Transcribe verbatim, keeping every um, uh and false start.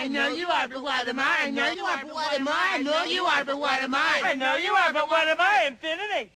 I know you are, but what am I? I know you are, but what am I? I know you are, but what am I? I know you are, but what am I? Infinity.